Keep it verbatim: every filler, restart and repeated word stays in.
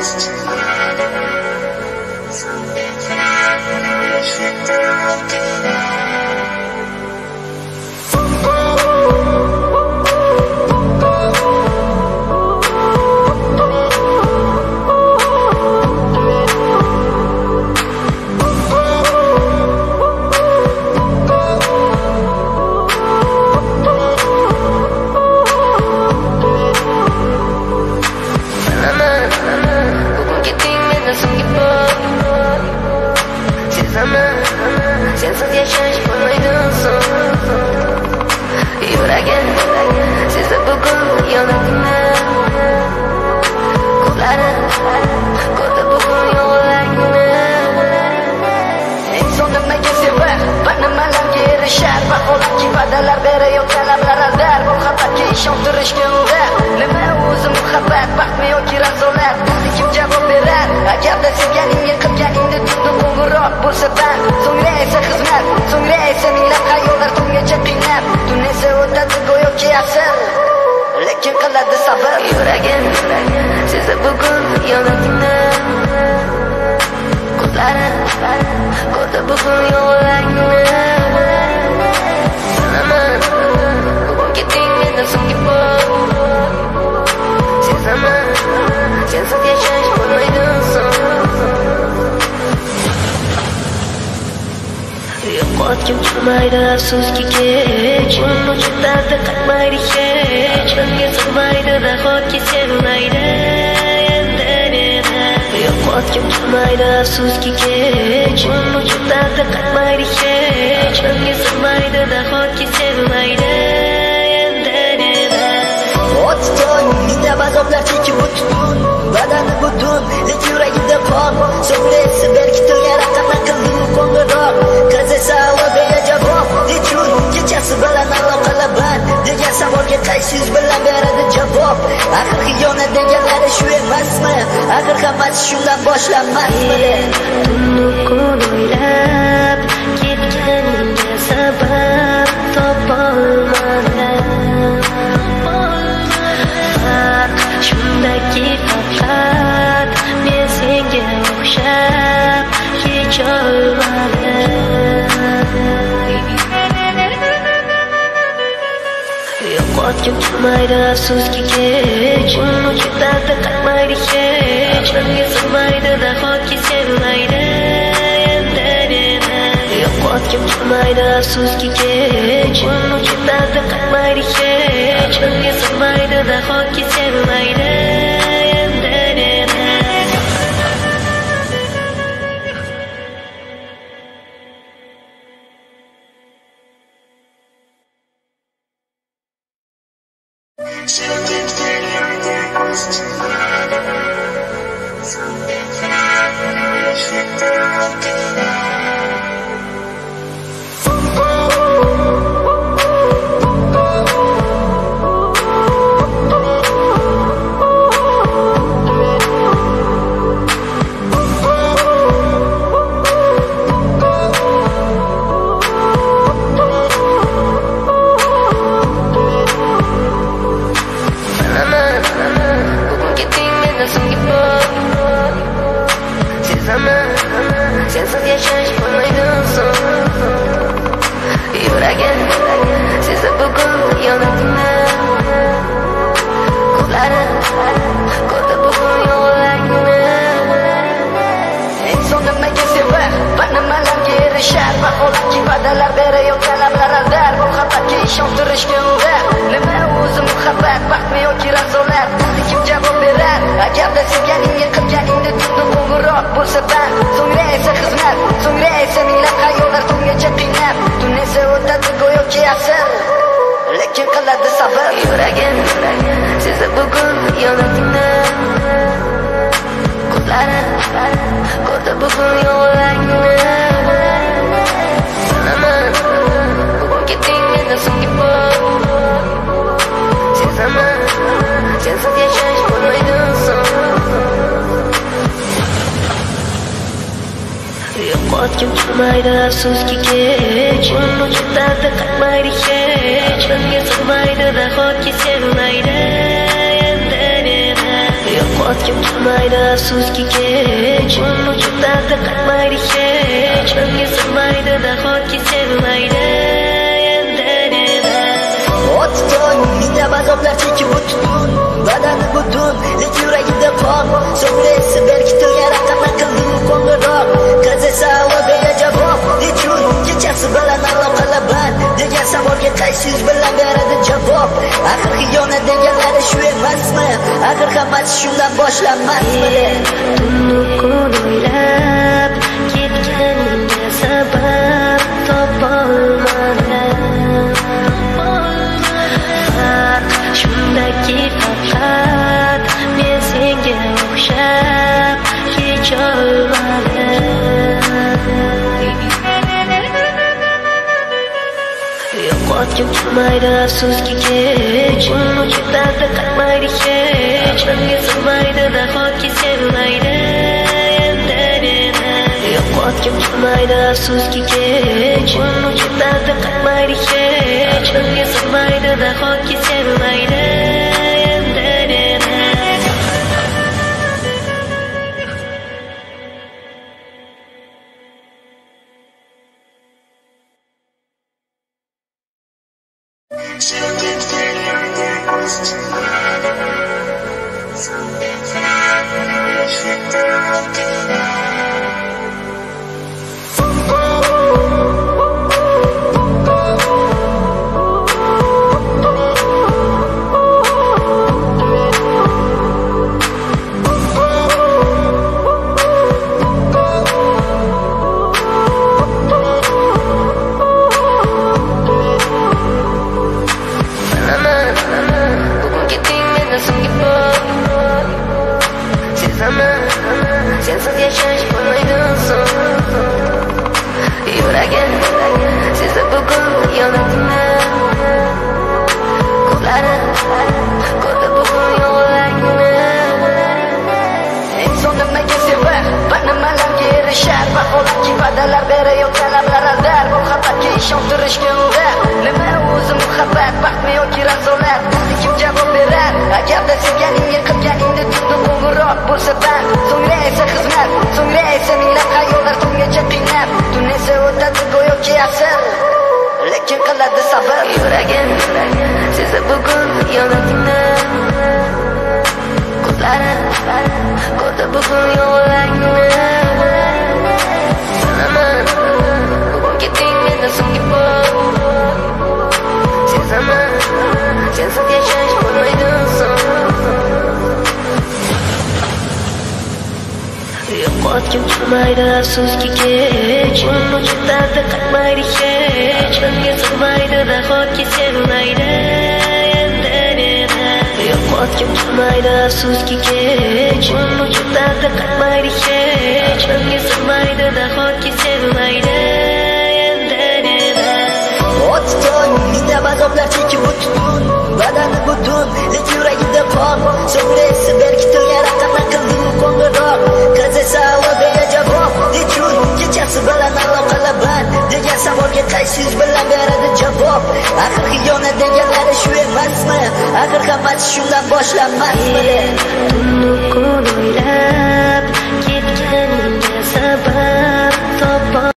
Afsuski kech, uni juda qatmaydi hech, menga sig'maydi nahotki sevmaydi endi meni. Yo'qotgim kelmaydi afsuski kech, uni juda qatmaydi hech, menga sig'maydi nahotki sevmaydi endi meni. O'tton, minda azoblar chekib o'tdim, badani butun, lekin yuragimda qon, so'ngra esa berkitilgan raqam qildi qo'ng'iroq, qiz esa o'ziga javob. Nechun kechasi bilan aloqalar band degan savolga qaysi yuz bilan beradi javob? Axir xiyonat deganlari shu emasmi? Axir hammasi shundan boshlanmasmi? Tunni kun o'ylab ketganingga sabab topolmadim. Farq shundaki faqat men senga o'xshab kecholmadim. Yo'qotgim kelmaydi afsuski kech, uni juda qatmaydi hech, menga sig'maydi nahotki sevmaydi endi meni. Yo'qotgim kelmaydi afsuski kech, uni juda qatmaydi hech, menga sig'maydi nahotki sevmaydi endi meni. Yo'qotgim kelmaydi afsuski kech, uni juda qatmaydi hech, menga sig'maydi nahotki sevmaydi endi meni. Yo'qotgim turmaydi afsuski kech, unutib dardi qatmaydi hech, menga sig'maydi nahotki sevmaydi endi nima. O'ti to'ng, minglab azoblar chekib o'tdim, badani butun, lekin yuragimda qon. So'ngra esa berkitilgan raqamdan qildi qo'ng'iroq, qiz esa ovoziga javob. Nechun kechasi bilan aloqalar band degan savolga qaysi yuz bilan beradi javob? Axir xiyonat deganlari shu emasmi? Axir hammasi shundan boshlanmasmi? Tunni kun o'ylab ketganingga sabab topolmadim. Farq shundaki faqat men senga o'xshab kecholmadim. Yo'qotgim kelmaydi afsuski kech, unutib dardi qatmaydi hech, menga sig'maydi nahotki sevmaydi endi nima. Yo'qotgim kelmaydi afsuski kech, unutib dardi qatmaydi hech, menga sig'maydi nahotki sevmaydi endi nima. Sensiz yashash bo'lmaydi so'ng. Yuragim sezib bugun yonimda, ko'zlarim ko'rdi bugun yollarni. Inson nimaga sevar va nimalarga erishar? Vaholanki va'dalar berayotgan lablar aldar. Muhabbatga ishontirishga undar. Nima o'zi muhabbat, baxtmi yoki razolat? Buni kim javob berar? Agarda sevganingga qilganingda tunda qo'ng'iroq bo'lsa band, so'ngra esa xizmat, so'ngra esa minglab xayollar tungacha qiynab, tun esa o'tadi go'yoki asr, lekin qiladi sabr. Yuragim sezib bugun yonimda, ko'zlarim ko'rdi bugun yollarni. Bilaman bugun ketding mendan so'nggi bor, sezaman sensiz yashash bo'lmaydi so'ng. Yo'qotgim kelmaydi afsuski kech, unutib dardi qatmaydi hech, menga sig'maydi nahotki sevmaydi endi nima. Yo'qotgim kelmaydi afsuski kech, unutib dardi qatmaydi hech, menga sig'maydi nahotki sevmaydi endi nima. O'ti to'ng, minglab azoblar chekib o'tdim, badani butun, lekin yuragimda qon. So'ngra esa berkitilgan raqamdan qildi qo'ng'iroq, qiz esa ovoziga javob. Nechun kechasi bilan aloqalar band degan savolga qaysi yuz bilan beradi javob? Axir xiyonat deganlari shu emasmi? Axir hammasi shundan boshlanmasmi? Tunni kun o'ylab ketganingga sabab topol